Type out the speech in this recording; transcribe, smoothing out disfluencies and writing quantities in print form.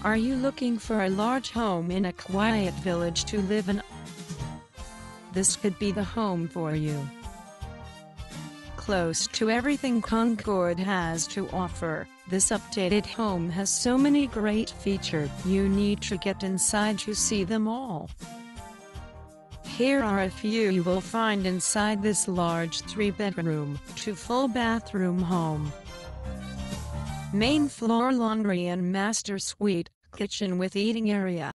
Are you looking for a large home in a quiet village to live in? This could be the home for you. Close to everything Concord has to offer, this updated home has so many great features you need to get inside to see them all. Here are a few you will find inside this large 3-bedroom, 2-full-bathroom home. Main floor laundry and master suite, kitchen with eating area.